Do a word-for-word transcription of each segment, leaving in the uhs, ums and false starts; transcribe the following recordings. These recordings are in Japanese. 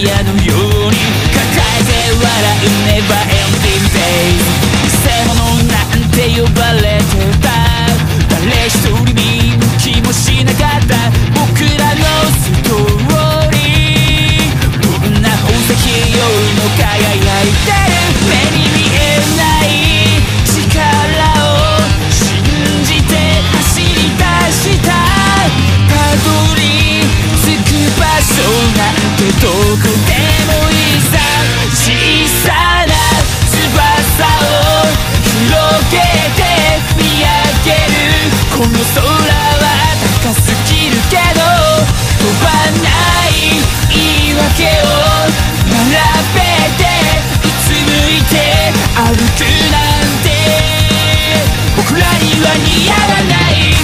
イヤのように抱えて笑う Never ending days 偽物なんて呼ばれてた誰一人見向きもしなかった僕らのストーリーどんな宝石よりも輝いてる目に見えない力を信じて走り出したたどり着く場所なんてどこでもいいさ小さな翼を広げて見上げるこの空は高すぎるけど飛ばない言い訳を並べてうつむいて歩くなんて僕らには似合わない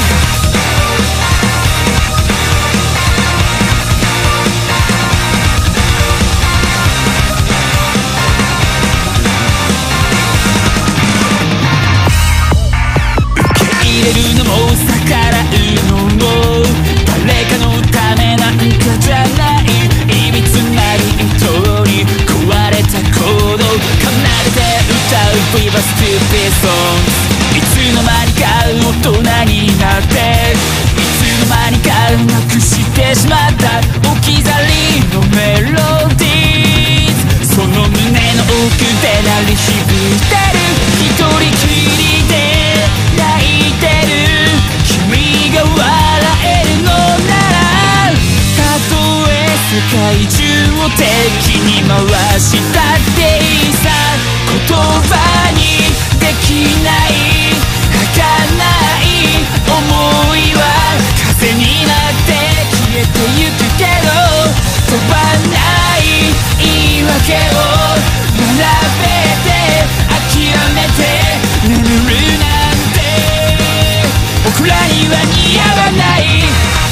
入れるのも逆らうのも誰かのためなんかじゃないいびつな理想に壊れた行動奏でて歌う We were stupid songs いつの間にか大人になっていつの間にかなくしてしまった置き去りのメロディーその胸の奥で鳴り響いてる一人きりで泣いてる君が笑えるのならたとえ世界中を敵に回したっていいさ言葉にできない儚い思いは風になって消えてゆくけど飛ばない言い訳を並べて諦めて眠るなんて僕らには似合わない